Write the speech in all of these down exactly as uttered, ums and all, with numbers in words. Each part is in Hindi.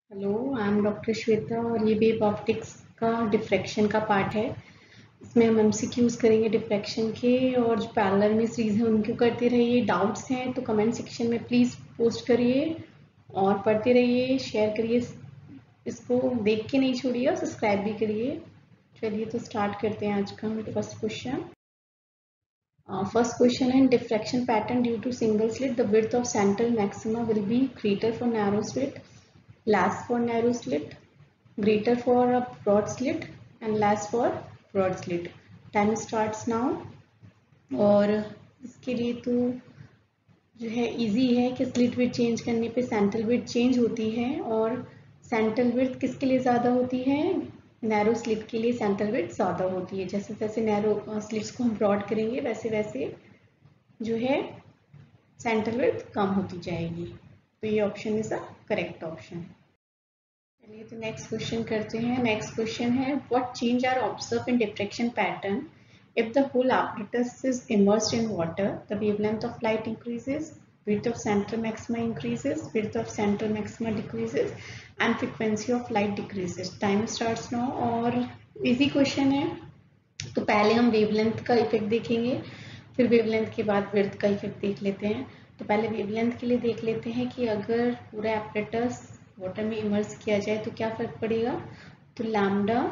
Hello, I am doctor Shweta और ये वेव ऑप्टिक्स का डिफ्रैक्शन का पार्ट है। इसमें हम एमसीक्यूज करेंगे डिफ्रैक्शन के, और जो पैरेलल में सीरीज हैं उनको करते रहिए। डाउट्स हैं तो कमेंट सेक्शन में प्लीज़ पोस्ट करिए और पढ़ते रहिए, शेयर करिए, इसको देख के नहीं छोड़िए और सब्सक्राइब भी करिए। चलिए तो स्टार्ट करते हैं आज का फर्स्ट क्वेश्चन। फर्स्ट क्वेश्चन है, diffraction pattern due to single slit the width of central maxima will be greater for narrow slit, less for narrow slit, greater for a broad slit and less for broad slit. Time starts now। और इसके लिए तो जो है इजी है कि स्लिट विड्थ चेंज करने पे सेंट्रल विड्थ चेंज होती है, और सेंट्रल विड्थ किसके लिए ज़्यादा होती है? नैरो स्लिट के लिए सेंट्रल विड्थ ज़्यादा होती है। जैसे जैसे नैरो स्लिट्स को हम ब्रॉड करेंगे वैसे वैसे जो है सेंट्रल विड्थ कम होती जाएगी। तो ये option is a correct option. चलिए तो नेक्स्ट क्वेश्चन करते हैं। नेक्स्ट क्वेश्चन है, what change are observe in diffraction pattern if the whole apparatus is immersed in water? The wavelength of light increases, width of central maxima increases, width of central maxima decreases and frequency of light decreases. Time starts now। और इजी क्वेश्चन है, तो पहले हम वेवलेंथ का इफेक्ट देखेंगे, फिर वेवलेंथ के बाद विड्थ का इफेक्ट देख लेते हैं। तो पहले वेवलेंथ के लिए देख लेते हैं कि अगर पूरा एपरेटस वाटर में इमर्स किया जाए तो क्या फर्क पड़ेगा। तो lambda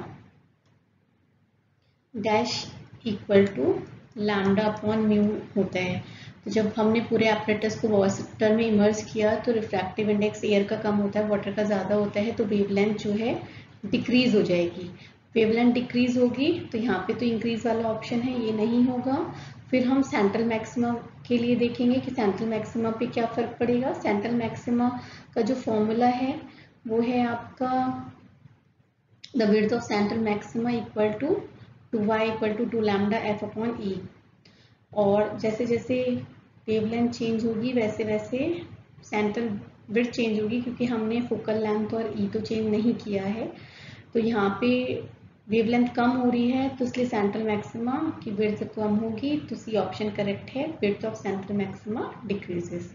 dash equal to lambda upon mu होता है। तो जब हमने पूरे एपरेटस को वाटर में इमर्स किया तो रिफ्रैक्टिव इंडेक्स एयर का कम होता है, वाटर का ज़्यादा होता है, तो वेवलेंथ जो है डिक्रीज हो जाएगी। वेवलेंथ डिक्रीज होगी तो यहाँ पे तो इंक्रीज वाला ऑप्शन है, ये नहीं होगा। फिर हम सेंट्रल मैक्सिमा के लिए देखेंगे कि सेंट्रल मैक्सिमा पे क्या फर्क पड़ेगा। सेंट्रल मैक्सिमा का जो फॉर्मूला है वो है आपका the width of central maxima equal to two y equal to two lambda f upon e. और जैसे जैसे वेवलेंथ चेंज होगी वैसे वैसे सेंट्रल विड्थ चेंज होगी, क्योंकि हमने फोकल लेंथ और ई तो चेंज नहीं किया है। तो यहाँ पे वेवलेंथ कम हो रही है तो इसलिए सेंट्रल मैक्सिमा की विड्थ कम होगी, तो सी ऑप्शन करेक्ट है, width of central maxima decreases.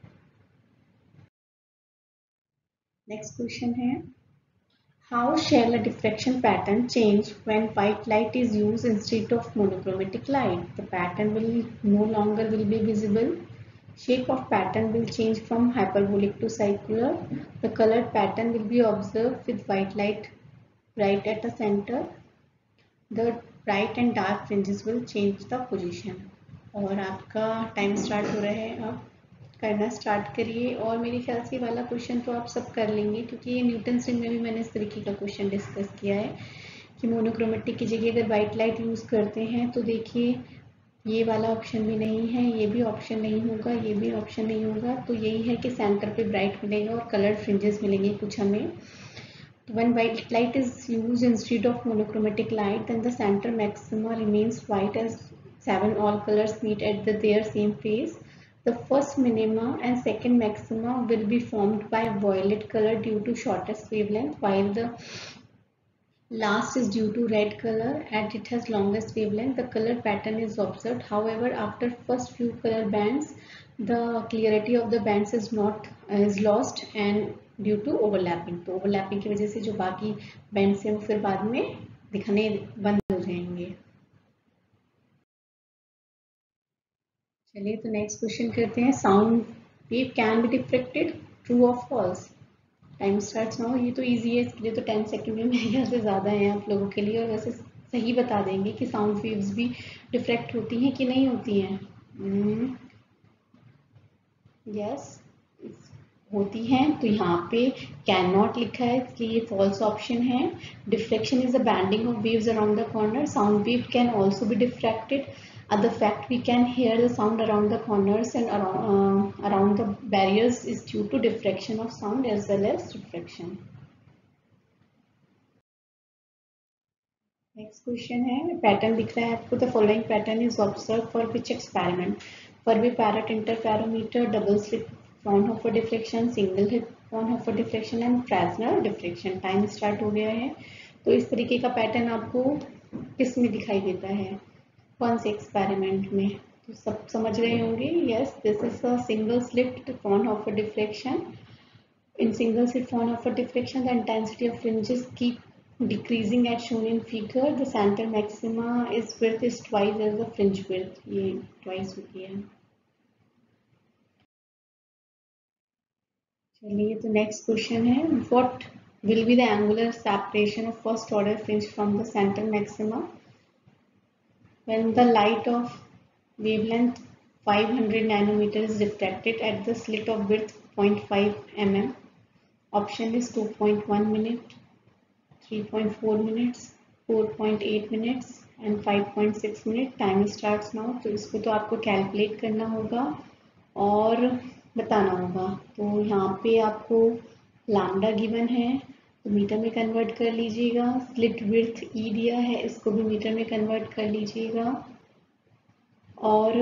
Next question है, how shall a diffraction pattern change when white light is used instead of monochromatic light? The pattern will no longer will be visible. Shape of pattern will change from hyperbolic to circular. The colored pattern will be observed with white light bright at the center. The bright and dark fringes will change the position. और आपका टाइम स्टार्ट हो रहा है, अब करना स्टार्ट करिए। और मेरे ख्याल से वाला क्वेश्चन तो आप सब कर लेंगे, क्योंकि ये न्यूटन रिंग में भी मैंने इस तरीके का क्वेश्चन डिस्कस किया है कि मोनोक्रोमेटिक की जगह अगर वाइट लाइट यूज़ करते हैं तो देखिए ये वाला ऑप्शन भी नहीं है, ये भी ऑप्शन नहीं होगा, ये भी ऑप्शन नहीं होगा। तो यही है कि सेंटर पे ब्राइट मिलेगा और कलर्ड फ्रिंजेस मिलेंगे कुछ हमें। तो when white light is used instead of monochromatic light, then the center maxima remains white as seven all colors meet at the, their same phase. The first minima and second maxima will be formed by violet color due to shortest wavelength, while the last is due to red color and it has longest wavelength. The color pattern is observed. However, after first few color bands, the clarity of the bands is not uh, is lost and due to overlapping. तो overlapping की वजह से जो बाकी bands हैं वो फिर बाद में दिखने बंद हो जाएंगे। चलिए तो नेक्स्ट क्वेश्चन करते हैं, sound wave can be diffracted, true और फॉल्स? Time starts now. ये तो इजी है, इसके लिए तो टेन सेकंड में मेरे ख्याल से ज़्यादा है आप लोगों के लिए, और वैसे सही बता देंगे कि साउंड वेव्स भी डिफ्रेक्ट होती हैं कि नहीं होती हैं। यस yes, होती हैं। तो यहाँ पे कैन नॉट लिखा है इसलिए ये फॉल्स ऑप्शन है। Diffraction is a bending of waves around the corner. Sound wave can also be diffracted. Uh, the fact we can hear the sound around the corners and around, uh, around the barriers is due to diffraction of sound as well as refraction. Next question है, पैटर्न दिख रहा है आपको, the following pattern is observed for which experiment? Furby parrot interferometer, double slit Fraunhofer diffraction, single hit Fraunhofer diffraction and Fresnel diffraction. Time start हो गया है। तो इस तरीके का पैटर्न आपको किस में दिखाई देता है, कौन से एक्सपेरिमेंट में? तो सब समझ रहे होंगे। Yes, this is a single slit Fraunhofer deflection. In single slit phone of a diffraction, the intensity of fringes keep decreasing as shown in figure. The center maxima is width is twice as the fringe width. ये twice होती है. चलिए तो next question है, what will be the angular separation of first order fringe from the center maxima when the light of wavelength five hundred nanometers is refracted at the slit of width zero point five millimeters? Option is two point one minute, three point four minutes, four point eight minutes and five point six minute. Time starts now. तो इसको तो आपको कैलकुलेट करना होगा और बताना होगा. तो यहाँ पे आपको लैम्डा गिवन है तो मीटर में कन्वर्ट कर लीजिएगा. स्लिट विड्थ ई दिया है, इसको भी मीटर में कन्वर्ट कर लीजिएगा और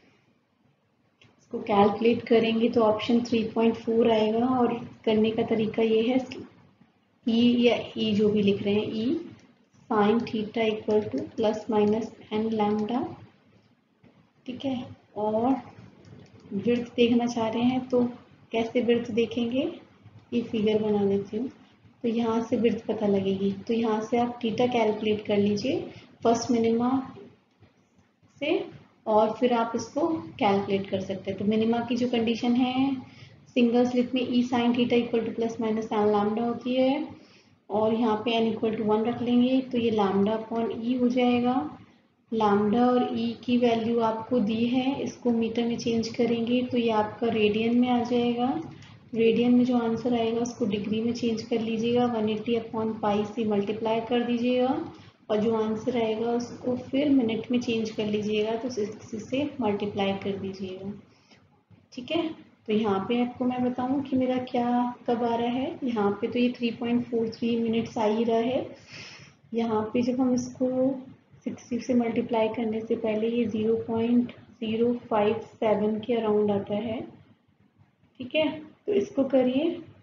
इसको कैलकुलेट करेंगे तो ऑप्शन थ्री पॉइंट फोर आएगा. और करने का तरीका ये है, ई या ई जो भी लिख रहे हैं, e sine theta equal to plus minus n lambda. ठीक है. और विड्थ देखना चाह रहे हैं तो कैसे विड्थ देखेंगे, ये फिगर बना देती हूँ. तो यहाँ से विड्थ पता लगेगी. तो यहाँ से आप थीटा कैलकुलेट कर लीजिए फर्स्ट मिनिमा से और फिर आप इसको कैलकुलेट कर सकते हैं. तो मिनिमा की जो कंडीशन है सिंगल स्लिट में e sine theta equal to plus minus n lambda होती है और यहाँ पे एन इक्वल टू वन रख लेंगे तो ये लैम्डा अपॉन ई हो जाएगा. लैम्डा और ई की वैल्यू आपको दी है, इसको मीटर में चेंज करेंगे तो ये आपका रेडियन में आ जाएगा. रेडियन में जो आंसर आएगा उसको डिग्री में चेंज कर लीजिएगा, वन एट्टी अपॉन पाई से मल्टीप्लाई कर दीजिएगा और जो आंसर आएगा उसको फिर मिनट में चेंज कर लीजिएगा तो सिक्सटी से मल्टीप्लाई कर दीजिएगा. ठीक है. तो यहाँ पे आपको मैं बताऊँ कि मेरा क्या कब आ रहा है. यहाँ पे तो ये three point four three minutes आ ही रहा है. यहाँ पे जब हम इसको सिक्सटी से मल्टीप्लाई करने से पहले ये zero point zero five seven के अराउंड आता है. ठीक है. तो इसको करिए,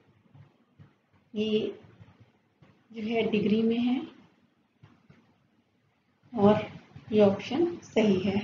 ये जो है डिग्री में है और ये ऑप्शन सही है.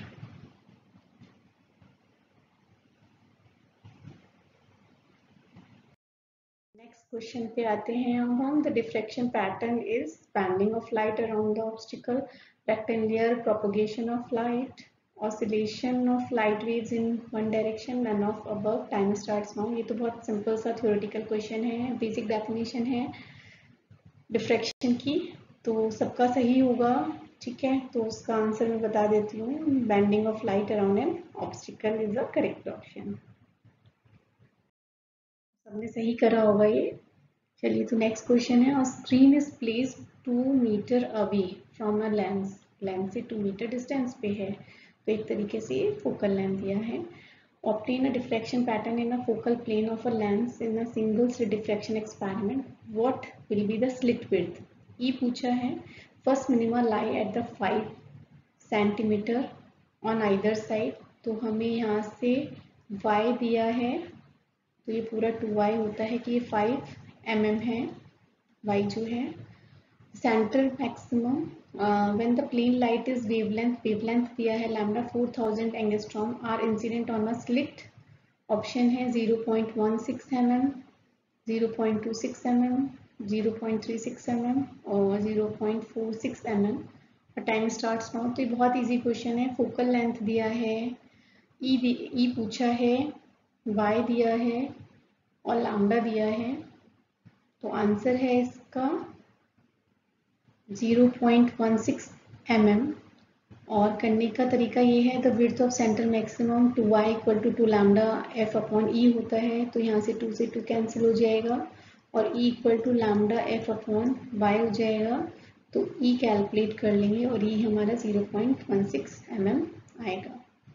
नेक्स्ट क्वेश्चन पे आते हैं हम. The diffraction pattern is bending of light around the obstacle, rectangular propagation of light, oscillation of light waves in one direction, none of above. Time starts now. ये तो बहुत सिंपल सा थ्योरेटिकल क्वेश्चन है, बेसिक डेफिनेशन है डिफ्रैक्शन की, तो सबका सही होगा. ठीक है. तो उसका आंसर मैं बता देती हूँ. Bending of light around an obstacle is the correct option. सबने सही करा होगा ये. चलिए तो नेक्स्ट क्वेश्चन है. Screen is placed two metre away from a lens. Lens से टू मीटर डिस्टेंस पे है तो एक तरीके से ये फोकल लेंथ दिया है. Obtain a diffraction pattern in a focal plane of a lens in a single slit diffraction experiment. What will be the slit width? E पूछा है. First minima lie at the five centimeter on either side. तो हमें यहाँ से y दिया है तो ये पूरा टू वाई होता है कि ये फाइव एम एम है y जो है. Centre maximum when the plane light is wavelength, wavelength दिया है lambda four thousand angstrom, are incident on a slit. Option है zero point one six m m, zero point two six m m, zero point three six m m और zero point four six m m. और टाइम स्टार्ट्स नाउ. तो ये बहुत इजी क्वेश्चन है. फोकल लेंथ दिया है, ई ई पूछा है, वाई दिया है और लैम्डा दिया है. तो आंसर है इसका zero point one six m m. और करने का तरीका ये है, the width of centre maximum two y equal to two lambda f upon e होता है. तो यहाँ से टू से टू कैंसिल हो जाएगा और e equal to lambda f upon y हो जाएगा. तो ई कैलकुलेट कर लेंगे और ई हमारा zero point one six m m आएगा.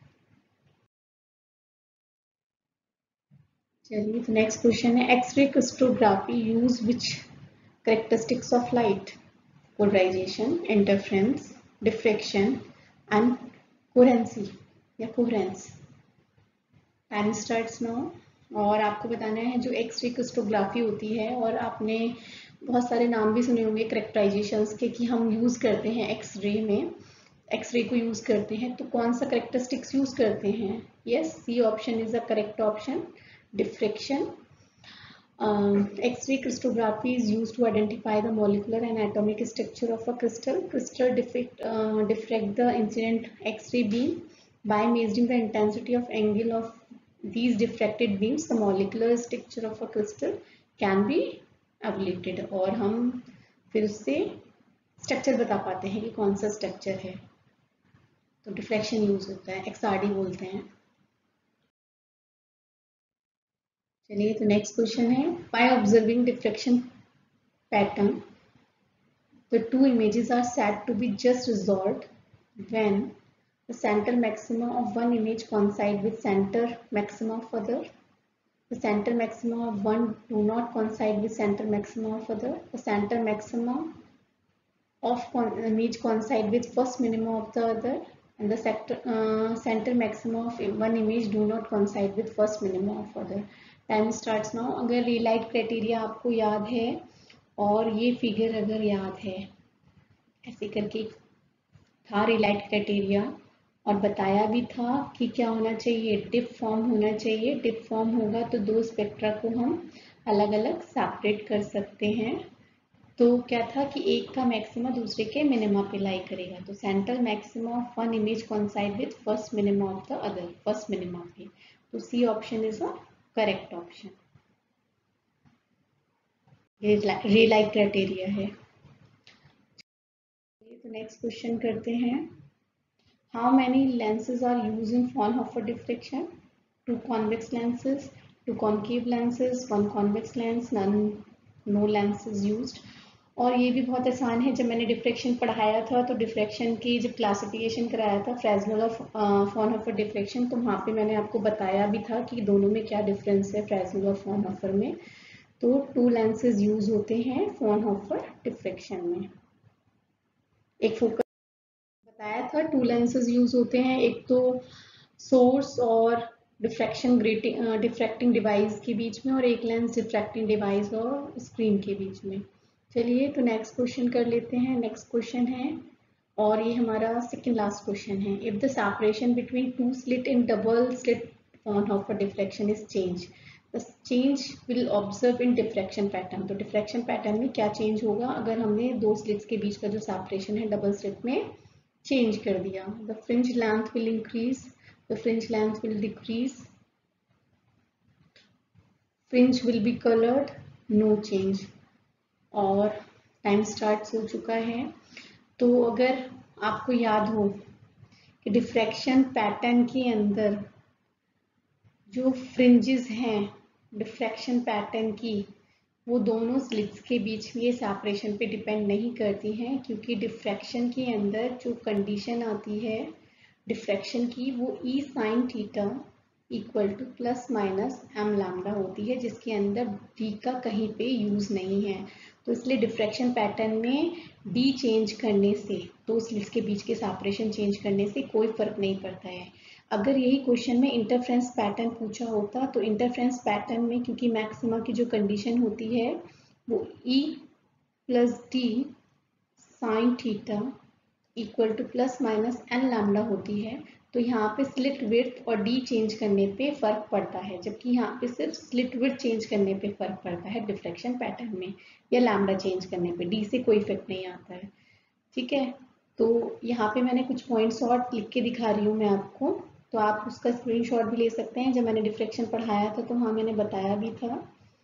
चलिए तो नेक्स्ट क्वेश्चन है. X-ray crystallography use which characteristics of light? Polarisation, interference, diffraction and coherency या कोहेरेंस. Time starts now. और आपको बताना है जो एक्सरे क्रिस्टोग्राफी होती है, और आपने बहुत सारे नाम भी सुने होंगे कैरेक्टराइजेशंस के कि हम यूज करते हैं एक्सरे में, एक्सरे को यूज करते हैं तो कौन सा कैरेक्टरिस्टिक्स यूज करते हैं? Yes, C option is the correct option, diffraction. Um, X-ray crystallography is used to identify the molecular and atomic structure of a crystal. Crystal diffract, uh, diffract the incident X-ray beam. By measuring the intensity of angle of these diffracted beams, the molecular structure of a crystal can be evaluated. और हम फिर उससे स्ट्रक्चर बता पाते हैं कि कौन सा स्ट्रक्चर है. तो डिफ्रैक्शन यूज होता है, एक्सआरडी बोलते हैं. चलिए, तो नेक्स्ट क्वेश्चन है, by observing diffraction pattern the two images are said to be just resolved when the center maxima of one image coincide with center maxima of other. The center maxima of one do not coincide with center maxima of other. The center maxima of image coincide with first minimum of the other, and the sector, uh, center maxima of one image do not coincide with first minimum of other. Time starts now. अगर रिलाइट क्राइटेरिया आपको याद है और ये फिगर अगर याद है, ऐसे करके था रिलाइट क्राइटेरिया, और बताया भी था कि क्या होना चाहिए, डिप फॉर्म होना चाहिए. डिप फॉर्म होगा तो दो स्पेक्ट्रा को हम अलग अलग सेपरेट कर सकते हैं. तो क्या था कि एक का मैक्सिमा दूसरे के मिनिमा पे लाई करेगा. तो central maxima of one image coincide with first minima of the other, first minima पे. तो C option is a correct option. ये रिलाइट क्राइटेरिया है. तो नेक्स्ट क्वेश्चन करते हैं. How many lenses are use in Fraunhofer diffraction? Two convex lenses, two concave lenses, one convex lens, none, no lenses used. और ये भी बहुत आसान है. जब मैंने डिफ्रेक्शन पढ़ाया था तो डिफ्रेक्शन की जब क्लासिफिकेशन कराया था फ्रेस्नेल और फ्रॉनहोफर डिफ्रेक्शन, तो वहाँ पे मैंने आपको बताया भी था कि दोनों में क्या डिफरेंस है फ्रेस्नेल और फ्रॉनहोफर में. तो टू लेंसेज यूज होते हैं फ्रॉनहोफर डिफ्रेक्शन में. एक फोकस बताया था, टू लेंसेज यूज होते हैं, एक तो सोर्स और डिफ्रैक्शन ग्रेटिंग डिफ्रैक्टिंग डिवाइस के बीच में, और एक लेंस डिफ्रैक्टिंग डिवाइस और स्क्रीन के बीच में. चलिए, तो नेक्स्ट क्वेश्चन कर लेते हैं. नेक्स्ट क्वेश्चन है, और ये हमारा सेकंड लास्ट क्वेश्चन है. If the separation between two slit in double slit Fraunhofer diffraction is change, the change will observe in diffraction pattern. तो डिफ्रैक्शन पैटर्न में क्या चेंज होगा अगर हमने दो स्लिट्स के बीच का जो सेपरेशन है डबल स्लिट में चेंज कर दिया? The fringe length will increase, the fringe length will decrease, fringe will be coloured, no change. और टाइम स्टार्ट हो चुका है. तो अगर आपको याद हो कि डिफ्रैक्शन पैटर्न के अंदर जो फ्रिंजेस हैं डिफ्रैक्शन पैटर्न की, वो दोनों स्लिट्स के बीच में ये सेपरेशन पे डिपेंड नहीं करती हैं, क्योंकि डिफ्रैक्शन के अंदर जो कंडीशन आती है डिफ्रैक्शन की, वो e sine theta equal to plus minus m lambda होती है, जिसके अंदर डी का कहीं पे यूज नहीं है. तो इसलिए डिफ्रैक्शन पैटर्न में डी चेंज करने से, दो स्लिट्स के बीच के सेपरेशन चेंज करने से कोई फर्क नहीं पड़ता है. अगर यही क्वेश्चन में इंटरफ्रेंस पैटर्न पूछा होता, तो इंटरफ्रेंस पैटर्न में क्योंकि मैक्सिमा की जो कंडीशन होती है वो e plus d sine theta equal to plus minus n lambda होती है, तो यहाँ पे स्लिट विड्थ और डी चेंज करने पे फर्क पड़ता है, जबकि यहाँ पे सिर्फ स्लिट विड्थ चेंज करने पे फर्क पड़ता है डिफ्रैक्शन पैटर्न में, या लैम्डा चेंज करने पे. डी से कोई इफेक्ट नहीं आता है. ठीक है, तो यहाँ पे मैंने कुछ पॉइंट्स और लिख के दिखा रही हूँ मैं आपको, तो आप उसका स्क्रीनशॉट भी ले सकते हैं. जब मैंने डिफ्रैक्शन पढ़ाया था तो हाँ मैंने बताया भी था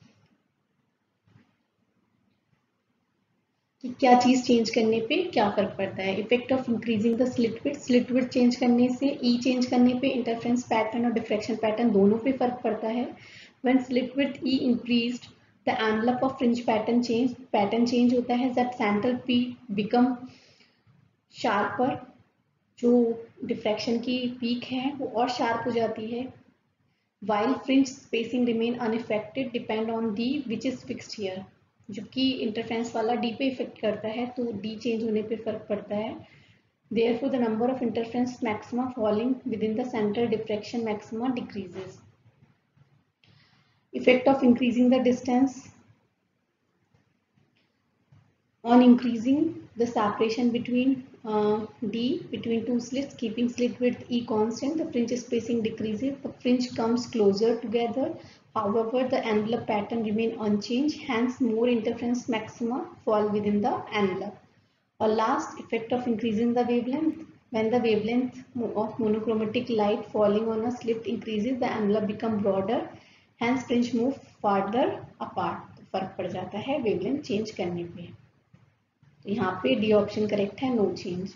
कि क्या चीज चेंज करने पे क्या फर्क पड़ता है. Effect of increasing the slit width, slit width change करने से, ई चेंज करने पे इंटरफ्रेंस पैटर्न और डिफ्रैक्शन पैटर्न दोनों पे फर्क पड़ता है. When slit width e increased the envelope of fringe pattern change, pattern change होता है जब सेंट्रल पी बिकम शार्पर, जो डिफ्रैक्शन की पीक है वो और शार्प हो जाती है. while fringe spacing remain unaffected depend on d which is fixed here, जबकि इंटरफ्रेंस वाला डी पे इफेक्ट करता है तो डी चेंज होने पे फर्क पड़ता है. therefore the number of interference maxima falling within the center diffraction maxima decreases. Effect of increasing the distance, on increasing the separation between uh, d between two slits, keeping slit width e constant, the fringe spacing decreases, the fringe comes closer together, However, the envelope pattern remain unchanged, hence more interference maxima fall within the envelope. A last effect of increasing the wavelength. When the wavelength of monochromatic light falling on a slit increases, the envelope become broader, hence fringe move farther apart. तो फर्क पड़ जाता है wavelength चेंज करने पे. तो यहाँ पे डी ऑप्शन करेक्ट है, नो चेंज.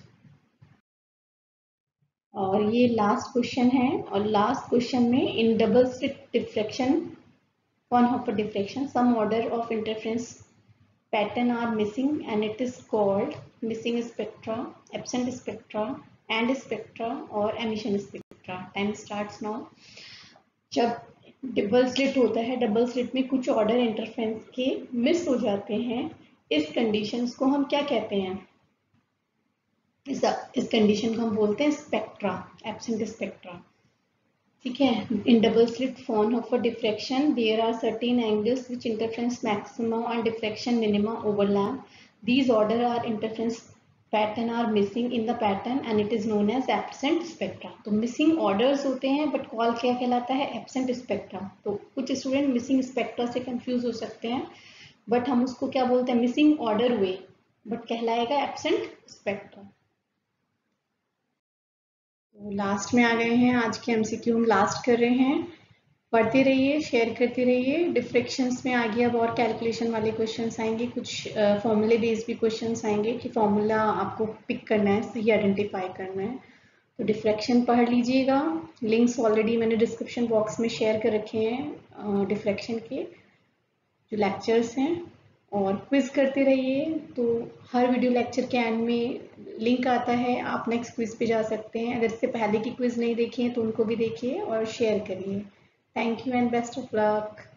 और ये लास्ट क्वेश्चन है, और लास्ट क्वेश्चन में in double slit diffraction, Fraunhofer diffraction, some order of interference pattern are missing and it is called missing spectra, absent spectra, and spectra or emission spectra. Time starts now. जब डबल स्लिट होता है, डबल स्लिट में कुछ ऑर्डर इंटरफेरेंस के मिस हो जाते हैं, इस कंडीशंस को हम क्या कहते हैं? इस इस कंडीशन को हम बोलते हैं स्पेक्ट्रा, एब्सेंट स्पेक्ट्रा. ठीक है. In double slit Fraunhofer diffraction there are certain angles which interference maxima and diffraction minima overlap. These order or interference pattern are missing in the pattern and it is known as absent spectra. तो missing orders होते हैं but कॉल क्या कहलाता है? absent spectra. तो कुछ स्टूडेंट missing spectra से कंफ्यूज हो सकते हैं, बट हम उसको क्या बोलते हैं? missing order हुए, बट कहलाएगा absent spectra. तो लास्ट में आ गए हैं, आज के एमसीक्यू हम लास्ट कर रहे हैं. पढ़ते रहिए, शेयर करते रहिए. डिफ्रेक्शंस में आगे अब और कैलकुलेशन वाले क्वेश्चंस आएंगे, कुछ फॉर्मूले बेस्ड भी क्वेश्चंस आएंगे कि फॉर्मूला आपको पिक करना है, सही आइडेंटिफाई करना है. तो डिफ्रेक्शन पढ़ लीजिएगा. लिंक्स ऑलरेडी मैंने डिस्क्रिप्शन बॉक्स में शेयर कर रखे हैं डिफ्रेक्शन के जो लेक्चर्स हैं. और क्विज करते रहिए. तो हर वीडियो लेक्चर के एंड में लिंक आता है, आप नेक्स्ट क्विज पे जा सकते हैं. अगर इससे पहले की क्विज नहीं देखी है तो उनको भी देखिए और शेयर करिए. Thank you and best of luck.